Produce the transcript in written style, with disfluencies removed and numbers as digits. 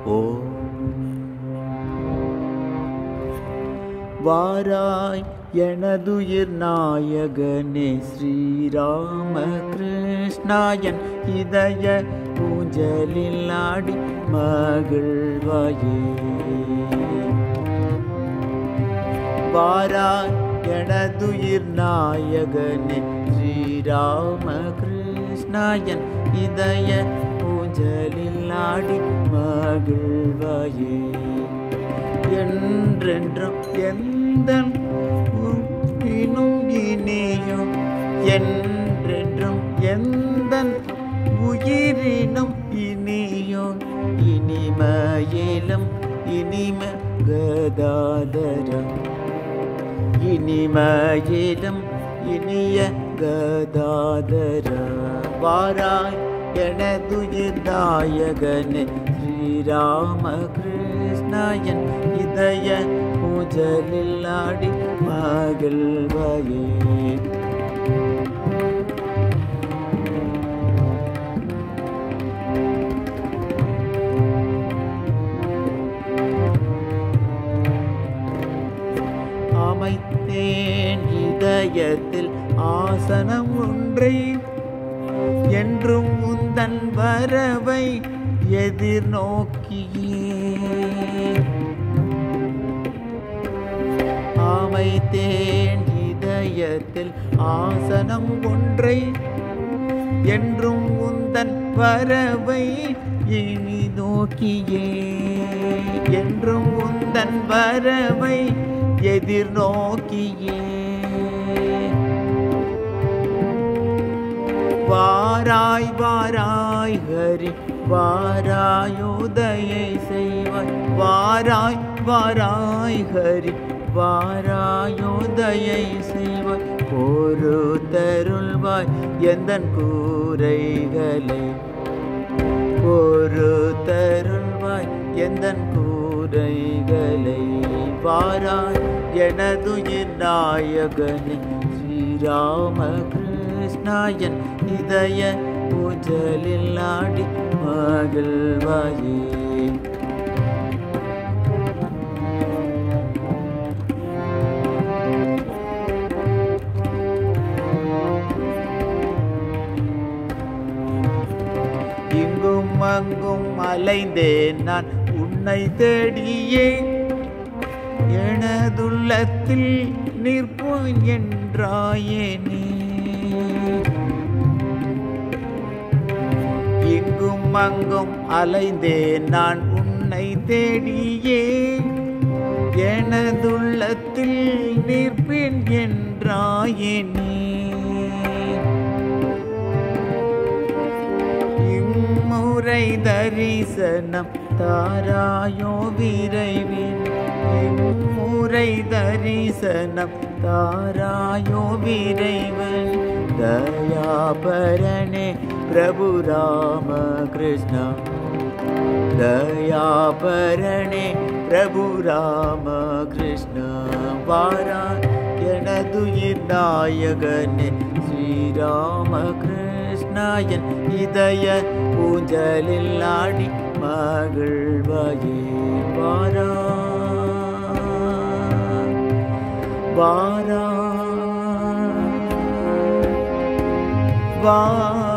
ஓ வாராய் எனதுயிர் நாயகனே ஸ்ரீராம கிருஷ்ணாயன் இதய ஊஞ்சலில் ஆடி மகிழ்வாயே. வாராய் எனதுயிர் நாயகனே ஸ்ரீராம கிருஷ்ணாயன் இதய ஊஞ்சலில் ஆடி மகிழ்வாயே. என்றென்றும் எந்தன் உயிரினும் இனியும் என்றென்றும் எந்தன் உயிரினும் இனியும் இனிமயிலும் இனிம கதாதரம் இனிமயிலும் இனிய கதாதர. வாராய் எனதுயிர் நாயகனே ஸ்ரீராம கிருஷ்ணாயன் இதய ஊஞ்சலில் ஆடி மகிழ்வாயே. அமைத்தேன் இதயத்தில் ஆசனம் ஒன்றை என்றும் உந்தன் வரவை எதிர்நோக்கியே. அமைத்தேன் இதயத்தில் ஆசனம் ஒன்றை என்றும் உந்தன் வரவை இனி நோக்கியே. என்றும் உந்தன் வரவை எதிர்நோக்கியே. வாராய் வாராய் ஹரி வாராயோதயை செய்வாய். வாராய் வாராய் ஹரி வாராயோதயை செய்வாய். ஒரு தருள்வாய் எந்தன் கூரைகளை. ஒரு தருள்வாய் எந்தன் கூரைகளை. வாராய் எனதுயிர் நாயகனே ஸ்ரீராம கிருஷ்ணாயன் இதய ஊஞ்சலில் ஆடி மகிழ்வாயே. இங்கும் அங்கும் அலைந்தேன் நான் உன்னை தேடியே. எனதுள்ளத்தில் நிற்போன் என்றாயேனே. இங்கும் அங்கும் அலைந்தேன் நான் உன்னை தேடியே. எனதுள்ளத்தில் நிற்பேன் என்றாயேனே. இம்முறை தரிசனம் தாராயோ விரைவில். இம்முறை தரிசனம் தாராயோ விரைவில். தயாபரணே பிரபு ராம கிருஷ்ணா. தயாபரணே பிரபு ராம கிருஷ்ணா. வாராய் எனதுயிர் நாயகனே ஸ்ரீராம கிருஷ்ணாயன் இதய ஊஞ்சலில் ஆடி மகிழ்வாயே. வாராய் வாராய்